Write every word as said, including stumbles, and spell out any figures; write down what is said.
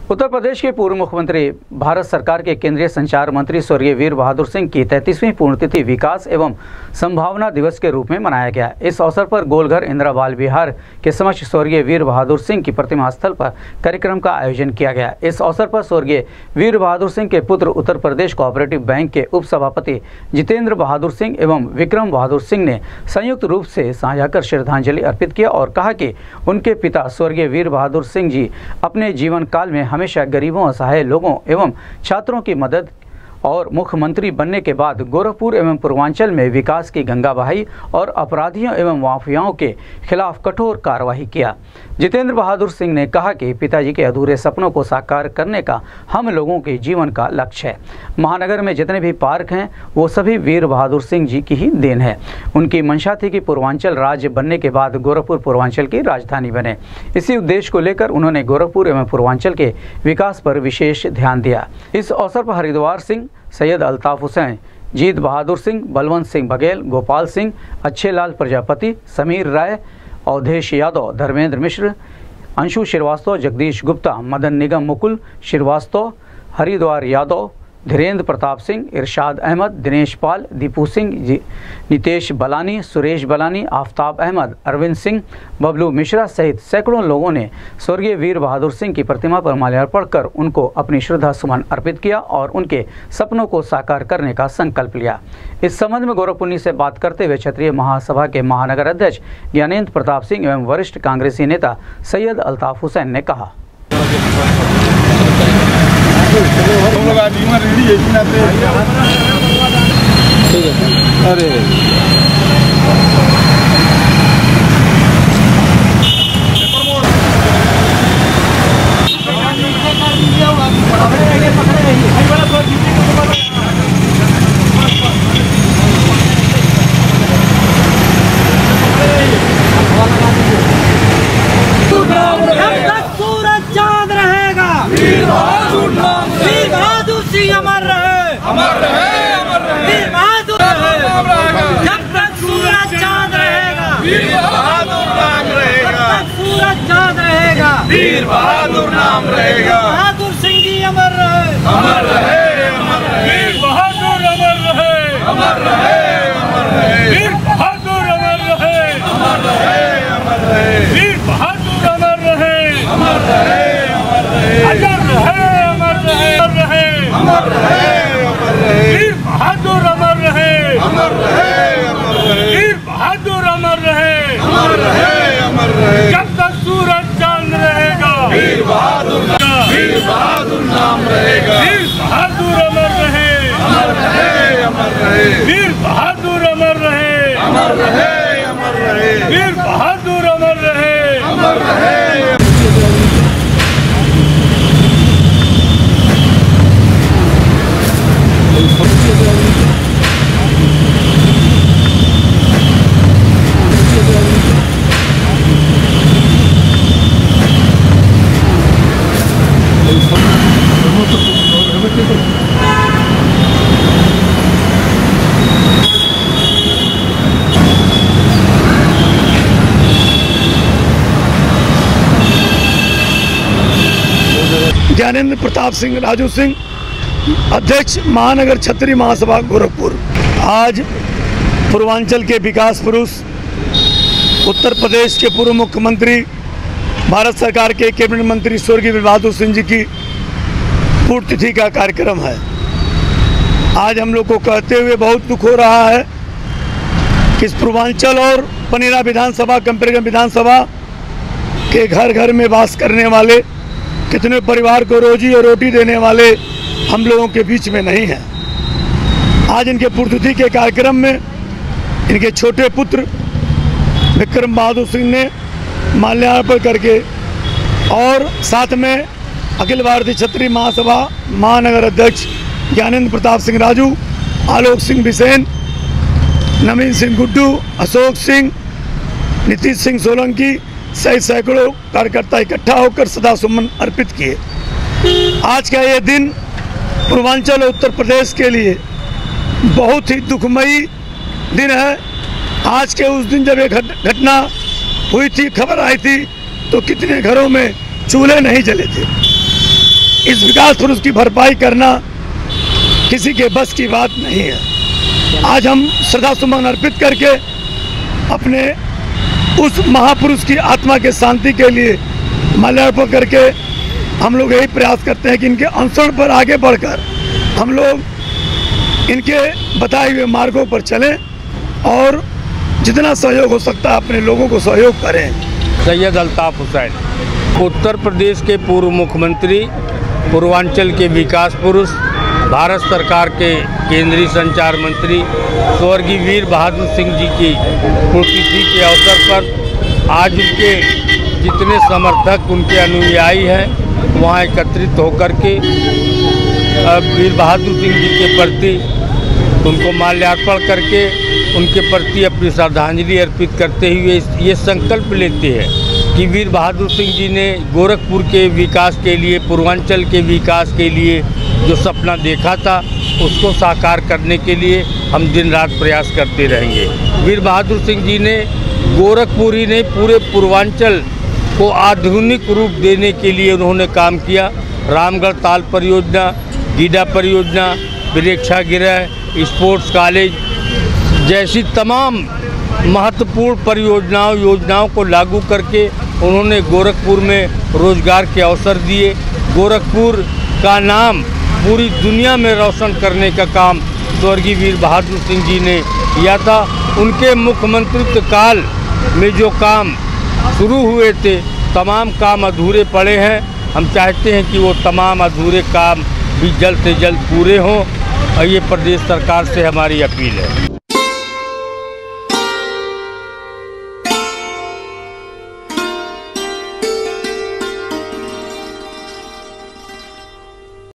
उत्तर प्रदेश के पूर्व मुख्यमंत्री, भारत सरकार के केंद्रीय संचार मंत्री स्वर्गीय वीर बहादुर सिंह की तैंतीसवीं पुण्यतिथि विकास एवं संभावना दिवस के रूप में मनाया गया। इस अवसर पर गोलघर इंदिरा बाल विहार के समक्ष स्वर्गीय वीर बहादुर सिंह की प्रतिमा स्थल पर कार्यक्रम का आयोजन किया गया। इस अवसर पर स्वर्गीय वीर बहादुर सिंह के पुत्र उत्तर प्रदेश कोऑपरेटिव बैंक के उप सभापति जितेंद्र बहादुर सिंह एवं विक्रम बहादुर सिंह ने संयुक्त रूप से साझा कर श्रद्धांजलि अर्पित किया और कहा कि उनके पिता स्वर्गीय वीर बहादुर सिंह जी अपने जीवन काल में हमेशा गरीबों, असहाय लोगों एवं छात्रों की मदद और मुख्यमंत्री बनने के बाद गोरखपुर एवं पूर्वांचल में विकास की गंगा बहाई और अपराधियों एवं माफियाओं के खिलाफ कठोर कार्रवाई किया। जितेंद्र बहादुर सिंह ने कहा कि पिताजी के अधूरे सपनों को साकार करने का हम लोगों के जीवन का लक्ष्य है। महानगर में जितने भी पार्क हैं वो सभी वीर बहादुर सिंह जी की ही देन है। उनकी मंशा थी कि पूर्वांचल राज्य बनने के बाद गोरखपुर पूर्वांचल की राजधानी बने। इसी उद्देश्य को लेकर उन्होंने गोरखपुर एवं पूर्वांचल के विकास पर विशेष ध्यान दिया। इस अवसर पर हरिद्वार सिंह, सैयद अल्ताफ हुसैन, जीत बहादुर सिंह, बलवंत सिंह बघेल, गोपाल सिंह, अच्छे लाल प्रजापति, समीर राय, अवधेश यादव, धर्मेंद्र मिश्र, अंशु श्रीवास्तव, जगदीश गुप्ता, मदन निगम मुकुल श्रीवास्तव, हरिद्वार यादव, धीरेन्द्र प्रताप सिंह, इरशाद अहमद, दिनेश पाल, दीपू सिंह, नितेश बलानी, सुरेश बलानी, आफ्ताब अहमद, अरविंद सिंह, बबलू मिश्रा सहित सैकड़ों लोगों ने स्वर्गीय वीर बहादुर सिंह की प्रतिमा पर माल्यार्पण कर उनको अपनी श्रद्धा सुमन अर्पित किया और उनके सपनों को साकार करने का संकल्प लिया। इस संबंध में गोरखपुर से बात करते हुए क्षत्रिय महासभा के महानगर अध्यक्ष ज्ञानेंद्र प्रताप सिंह एवं वरिष्ठ कांग्रेसी नेता सैयद अल्ताफ हुसैन ने कहा, अरे अमर रहे, अमर रहे, वीर बहादुर रहे, जब तक सूरज चांद रहेगा, वीर बहादुर नाम रहेगा, जब तक सूरज चांद रहेगा, वीर बहादुर नाम रहेगा, बहादुर सिंह जी अमर रहे, अमर रहे, अमर रहे, वीर बहादुर अमर रहे, अमर रहे, अमर रहे, वीर बहादुर अमर रहे, अमर रहे, अमर रहे, वीर बहादुर अमर रहे, अमर रहे, अमर रहे, अमर रहे, अमर रहे, अमर रहे, वीर बहादुर अमर रहे, अमर रहे, अमर रहे, वीर बहादुर अमर रहे, अमर रहे, अमर रहे, जब तक सूरज चांद रहेगा, वीर बहादुर, वीर बहादुर नाम रहेगा, वीर बहादुर अमर रहे, अमर रहे, अमर रहे, वीर बहादुर अमर रहे, अमर रहे, अमर रहे, वीर बहादुर अमर रहे, अमर रहे। ज्ञानेंद्र प्रताप सिंह राजू सिंह, अध्यक्ष महानगर क्षत्रिय महासभा गोरखपुर। आज पूर्वांचल के विकास पुरुष, उत्तर प्रदेश के पूर्व मुख्यमंत्री, भारत सरकार के कैबिनेट मंत्री स्वर्गीय वीर बहादुर सिंह जी की पुण्यतिथि का कार्यक्रम है। आज हम लोग को कहते हुए बहुत दुख हो रहा है कि इस पूर्वांचल और पनेरा विधानसभा, कंपेरगंज विधानसभा के घर घर में वास करने वाले कितने परिवार को रोजी और रोटी देने वाले हम लोगों के बीच में नहीं है। आज इनके पुण्यतिथि के कार्यक्रम में इनके छोटे पुत्र विक्रम बहादुर सिंह ने माल्यार्पण करके और साथ में अखिल भारतीय क्षत्रिय महासभा महानगर अध्यक्ष ज्ञानेंद्र प्रताप सिंह राजू, आलोक सिंह बिसेन, नवीन सिंह गुड्डू, अशोक सिंह, नीतीश सिंह सोलंकी सहित सैकड़ों कार्यकर्ता इकट्ठा होकर सदा सुमन अर्पित किए। आज का ये दिन पूर्वांचल और उत्तर प्रदेश के लिए बहुत ही दुखमयी दिन है। आज के उस दिन जब ये घटना हुई थी, खबर आई थी, तो कितने घरों में चूल्हे नहीं जले थे। इस विकास पुरुष की भरपाई करना किसी के बस की बात नहीं है। आज हम श्रद्धा सुमन अर्पित करके अपने उस महापुरुष की आत्मा के शांति के लिए माल्यार्पण करके हम लोग यही प्रयास करते हैं कि इनके अनुसरण पर आगे बढ़कर हम लोग इनके बताए हुए मार्गों पर चलें और जितना सहयोग हो सकता है अपने लोगों को सहयोग करें। सैयद अल्ताफ हुसैन, उत्तर प्रदेश के पूर्व मुख्यमंत्री, पूर्वांचल के विकास पुरुष, भारत सरकार के केंद्रीय संचार मंत्री स्वर्गीय वीर बहादुर सिंह जी की पुण्यतिथि के अवसर पर आज उनके जितने समर्थक, उनके अनुयायी हैं, वहाँ एकत्रित होकर के वीर बहादुर सिंह जी के प्रति उनको माल्यार्पण करके उनके प्रति अपनी श्रद्धांजलि अर्पित करते हुए ये संकल्प लेते हैं कि वीर बहादुर सिंह जी ने गोरखपुर के विकास के लिए, पूर्वांचल के विकास के लिए जो सपना देखा था उसको साकार करने के लिए हम दिन रात प्रयास करते रहेंगे। वीर बहादुर सिंह जी ने गोरखपुर ही नहीं, पूरे पूर्वांचल को आधुनिक रूप देने के लिए उन्होंने काम किया। रामगढ़ ताल परियोजना, गीडा परियोजना, प्रेक्षागृह, स्पोर्ट्स कॉलेज जैसी तमाम महत्वपूर्ण परियोजनाओं योजनाओं को लागू करके उन्होंने गोरखपुर में रोजगार के अवसर दिए। गोरखपुर का नाम पूरी दुनिया में रोशन करने का काम स्वर्गीय वीर बहादुर सिंह जी ने किया था। उनके मुख्यमंत्रित्व काल में जो काम शुरू हुए थे, तमाम काम अधूरे पड़े हैं। हम चाहते हैं कि वो तमाम अधूरे काम भी जल्द से जल्द पूरे हों और ये प्रदेश सरकार से हमारी अपील है।